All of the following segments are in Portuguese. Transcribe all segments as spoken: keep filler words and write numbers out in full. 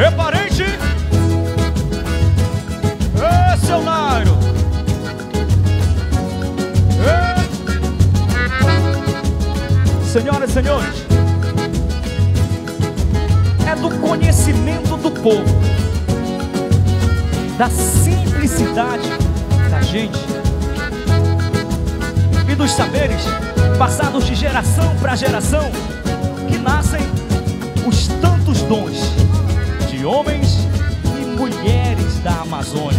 É parente? É, seu Nairo. É. Senhoras e senhores, é do conhecimento do povo, da simplicidade da gente e dos saberes passados de geração para geração que nascem os tantos dons de homens e mulheres da Amazônia.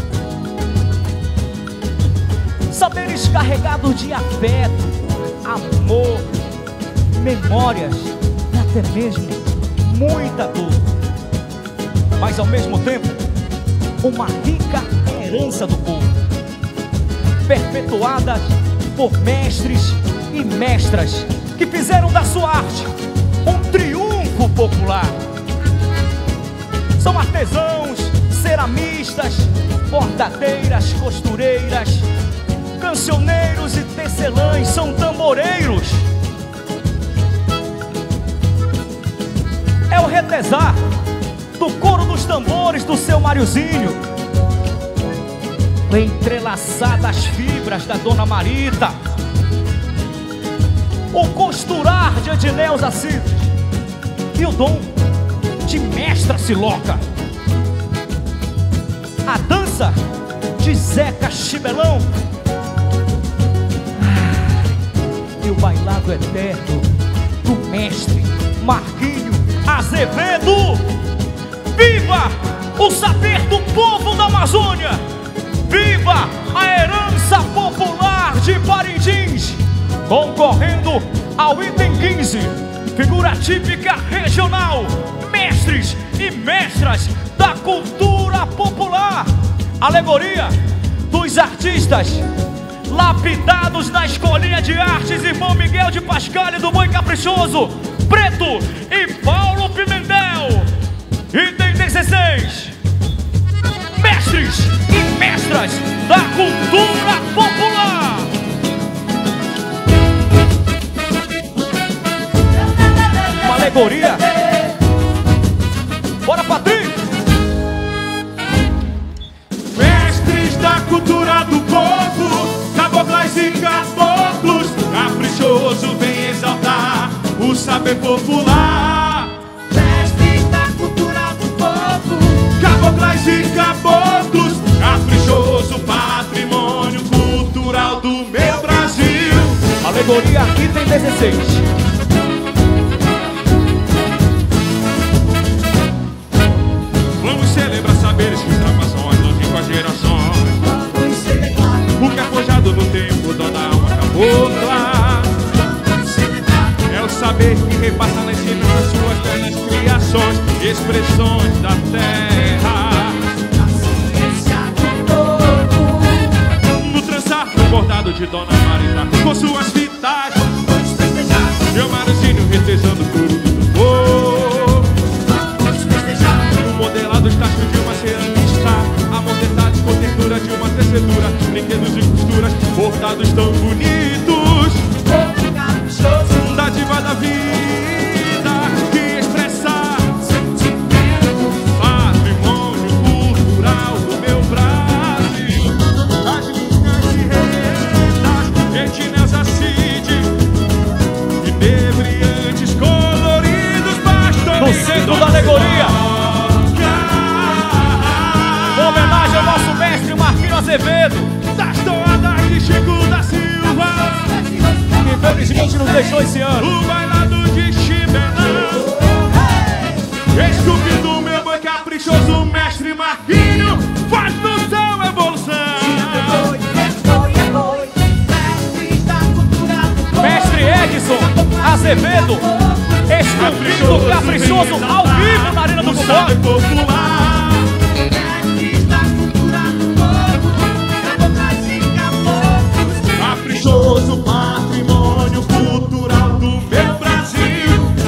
Saberes carregados de afeto, amor, memórias e até mesmo muita dor, mas ao mesmo tempo uma rica herança do povo, perpetuada por mestres e mestras que fizeram da sua arte um triunfo popular. São artesãos, ceramistas, bordadeiras, costureiras, cancioneiros e tecelãs, são tamboreiros. É o retesar do coro dos tambores do seu Mariozinho, entrelaçar das fibras da Dona Marita, o costurar de Edneuza Cidres e o dom de Mestra Siloca, a dança de Zeca Chibelão e o bailado eterno do mestre Marquinho Azevedo. Viva o saber do povo da Amazônia! Viva a herança popular de Parintins! Concorrendo ao item quinze, figura típica regional, mestres e mestras da cultura popular. Alegoria dos artistas lapidados na Escolinha de Artes Irmão Miguel de Pascal e do Boi Caprichoso, Preto e Paulo Pimentel. Item dezesseis, mestres e mestras da cultura popular. Uma alegoria. Bora, Patrício! Mestres da cultura do povo, caboclas e caboclos, Caprichoso vem exaltar o saber popular. Mestres da cultura do povo, Caboclas e caboclos, Caprichoso, patrimônio cultural do meu Brasil. Alegoria, item dezesseis. Vamos celebrar saberes que ultrapassam as longínquas gerações. vamos celebrar, O que é forjado no tempo, dona alma cabocla. vamos celebrar, É o saber que repassa na ensinança suas belas criações, expressões da terra. a ciência do povo. No trançar do bordado de Dona Marita, com suas fitas, Vamos festejar, meu Mariozinho retejando o couro do povo. vamos festejar, O modelado estácio de uma ceramista, amor detalhes com ternura de uma tecedura, brinquedos e costuras, bordados tão bonitos. povo caprichoso, Dádiva da vida que expressa sentimento, patrimônio cultural do meu Brasil. As linhas e rendas, Edneuza Cidres, inebriantes, coloridos, bastões. No centro da alegoria, uma homenagem ao nosso mestre Marquinho Azevedo, das toadas de Chico da Silva, que infelizmente nos deixou esse ano. o bailado de Chibelão, esculpindo o meu boi caprichoso, mestre Marquinho faz no céu evolução. boi, é boi, é boi. Mestres da cultura do povo, Mestre Edson Azevedo, esculpindo o Caprichoso ao vivo na Arena do O saber Cubó. popular.